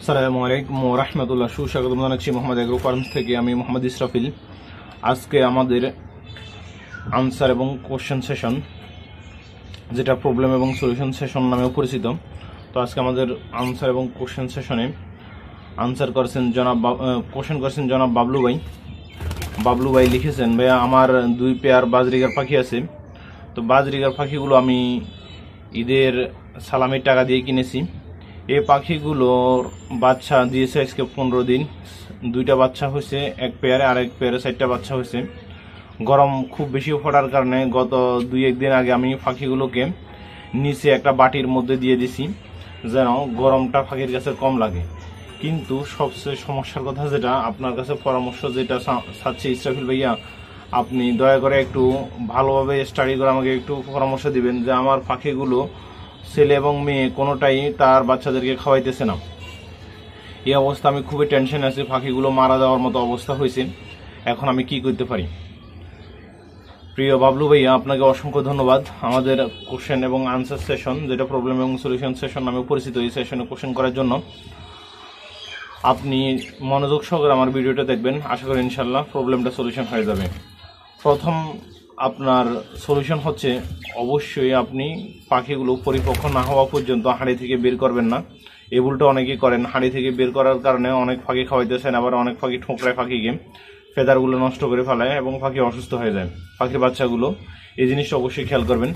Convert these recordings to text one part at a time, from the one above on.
আসসালামু আলাইকুম ওয়া রাহমাতুল্লাহ। সুস্বাগতম জানাচ্ছি মোহাম্মদ এগ্রো ফার্মস থেকে। আমি মোহাম্মদ ইসরাফিল। আজকে আমাদের আনসার এবং কোশ্চেন সেশন, যেটা প্রবলেম এবং সলিউশন সেশন নামেও পরিচিত। তো আজকে আমাদের আনসার এবং কোশ্চেন সেশনে কোশ্চেন করেছেন জনাব বাবলু ভাই। বাবলু ভাই লিখেছেন, ভাইয়া আমার 2 পেয়ার বাজরিগার পাখি আছে। তো বাজরিগার পাখিগুলো আমি ঈদের সালামির টাকা দিয়ে কিনেছি। এই পাখিগুলোর বাচ্চা দিয়েছে আজকে 15 দিন। 2টা বাচ্চা হয়েছে এক পেয়ারে, আর এক পেয়ারে 4টা বাচ্চা হয়েছে। গরম খুব বেশি পড়ার কারণে গত 2-1 দিন আগে আমি পাখিগুলোকে নিচে একটা বাটির মধ্যে দিয়ে দিছি, যেন গরমটা পাখির কাছে কম লাগে। কিন্তু সবচেয়ে সমস্যার কথা যেটা, আপনার কাছে পরামর্শ যেটা চাচ্ছি ইসরাফিল ভাইয়া, আপনি দয়া করে একটু ভালোভাবে স্টাডি করে আমাকে একটু পরামর্শ দিবেন যে আমার পাখিগুলো ছেলে এবং মেয়ে কোনোটাই তার বাচ্চাদেরকে খাওয়াইতেছে না। এই অবস্থা আমি খুবই টেনশন আছি, পাখিগুলো মারা যাওয়ার মতো অবস্থা হয়েছে। এখন আমি কি করতে পারি? প্রিয় বাবলু ভাইয়া, আপনাকে অসংখ্য ধন্যবাদ। আমাদের কোশ্চেন এবং আনসার সেশন, যেটা প্রবলেম এবং সলিউশন সেশন নামে পরিচিত, এই সেশনে কোশ্চেন করার জন্য আপনি মনোযোগ সহকারে আমার ভিডিওটা দেখবেন। আশা করি ইনশাল্লাহ প্রবলেমটা সলিউশন হয়ে যাবে। প্রথম আপনার সলিউশন হচ্ছে, অবশ্যই আপনি পাখিগুলো পরিপক্ক না হওয়া পর্যন্ত হাঁড়ি থেকে বের করবেন না। এই ভুলটা অনেকেই করেন। হাঁড়ি থেকে বের করার কারণে অনেক পাখি খাওয়াইতেছেন, আবার অনেক পাখি ঠোকরায় পাখিকে, ফেদারগুলো নষ্ট করে ফেলায় এবং পাখি অসুস্থ হয়ে যায়, পাখির বাচ্চাগুলো। এই জিনিসটা অবশ্যই খেয়াল করবেন।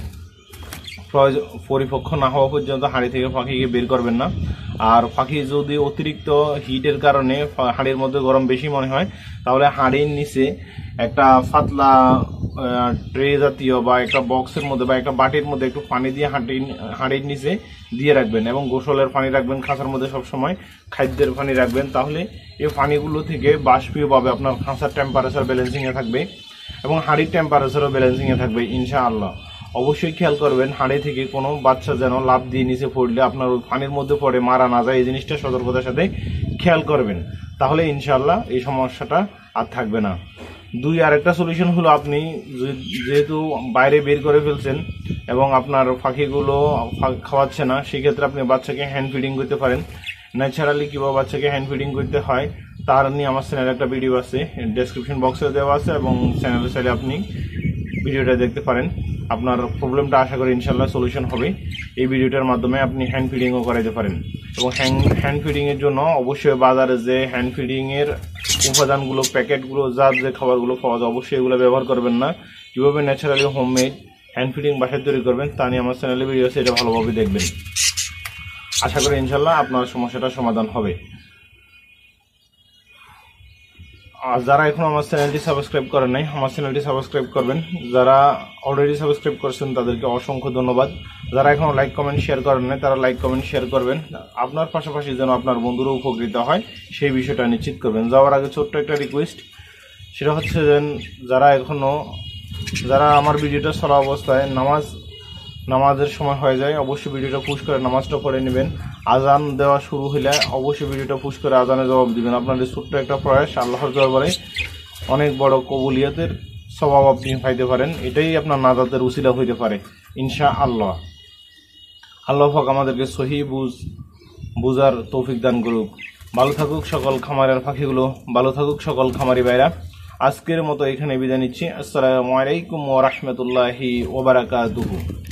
পরিপক্ক না হওয়া পর্যন্ত হাঁড়ি থেকে পাখিকে বের করবেন না। আর পাখি যদি অতিরিক্ত হিটের কারণে হাঁড়ির মধ্যে গরম বেশি মনে হয়, তাহলে হাঁড়ির নিচে একটা পাতলা ট্রে জাতীয় বা একটা বক্সের মধ্যে বা একটা বাটির মধ্যে একটু পানি দিয়ে হাঁড়ির নিচে দিয়ে রাখবেন, এবং গোসলের পানি রাখবেন খাঁচার মধ্যে, সবসময় খাদ্যের পানি রাখবেন। তাহলে এই পানিগুলো থেকে বাষ্পীয়ভাবে আপনার খাঁচার টেম্পারেচার ব্যালেন্সিংয়ে থাকবে এবং হাঁড়ির টেম্পারেচারও ব্যালেন্সিংয়ে থাকবে ইনশাআল্লাহ। অবশ্যই খেয়াল করবেন হাঁড়ি থেকে কোনো বাচ্চা যেন লাফ দিয়ে নিচে পড়লে আপনার ওই পানির মধ্যে পড়ে মারা না যায়। এই জিনিসটা সতর্কতার সাথে খেয়াল করবেন, তাহলে ইনশাআল্লাহ এই সমস্যাটা আর থাকবে না। আরেকটা সলিউশন হলো, আপনি যেহেতু বাইরে বের করে ফেলছেন এবং আপনার পাখিগুলো খাওয়াচ্ছে না, সেক্ষেত্রে আপনি বাচ্চাকে হ্যান্ড ফিডিং করতে পারেন। ন্যাচারালি কীভাবে বাচ্চাকে হ্যান্ড ফিডিং করতে হয় তার নিয়ে আমার চ্যানেলে একটা ভিডিও আছে, ডেসক্রিপশন বক্সে দেওয়া আছে, এবং চ্যানেলে চাইলে আপনি ভিডিওটা দেখতে পারেন। আপনার প্রবলেমটা আশা করি ইনশাল্লাহ সলিউশন হবে। এই ভিডিওটার মাধ্যমে আপনি হ্যান্ড ফিডিংও করাইতে পারেন। এবং হ্যান্ড ফিডিংয়ের জন্য অবশ্যই বাজারে যে হ্যান্ড ফিডিংয়ের উপাদানগুলো, প্যাকেটগুলো, যে খাবারগুলো পাওয়া যায়, অবশ্যই এগুলো ব্যবহার করবেন না। কীভাবে ন্যাচারালি হোমমেড হ্যান্ড ফিডিং বাসায় তৈরি করবেন তা নিয়ে আমার চ্যানেলে ভিডিও আছে, এটা ভালোভাবে দেখবেন। আশা করি ইনশাল্লাহ আপনার সমস্যাটার সমাধান হবে। আর যারা এখন আমার চ্যানেলটি সাবস্ক্রাইব করেন নাই, আমার চ্যানেলটি সাবস্ক্রাইব করবেন। যারা অলরেডি সাবস্ক্রাইব করছেন তাদেরকে অসংখ্য ধন্যবাদ। যারা এখনও লাইক কমেন্ট শেয়ার করেন নাই, তারা লাইক কমেন্ট শেয়ার করবেন। আপনার পাশাপাশি যেন আপনার বন্ধুরও উপকৃত হয় সেই বিষয়টা নিশ্চিত করবেন। যাওয়ার আগে ছোট্ট একটা রিকোয়েস্ট, সেটা হচ্ছে যে যারা আমার ভিডিওটা চলা অবস্থায় নামাজের সময় হয়ে যায়, অবশ্যই ভিডিওটা পুশ করে নামাজটা পড়ে নেবেন। আজান দেওয়া শুরু হলে অবশ্যই ভিডিওটা পুশ করে আজানে জবাব দিবেন। আপনাদের ছোট্ট একটা প্রয়াস আল্লাহর দরবারে অনেক বড় কবুলিয়তের স্বভাব আপনি পাইতে পারেন। এটাই আপনার নাজাতের উসিলা হইতে পারে ইনশাআল্লাহ। আল্লাহ পাক আমাদেরকে সহি বুঝার তৌফিক দান করুক। ভালো থাকুক সকল খামারের পাখিগুলো, ভালো থাকুক সকল খামারি ভাইরা। আজকের মতো এখানে বিদায় নিচ্ছি। আসসালামু আলাইকুম ওয়া রাহমাতুল্লাহি ওয়া বারাকাতুহু।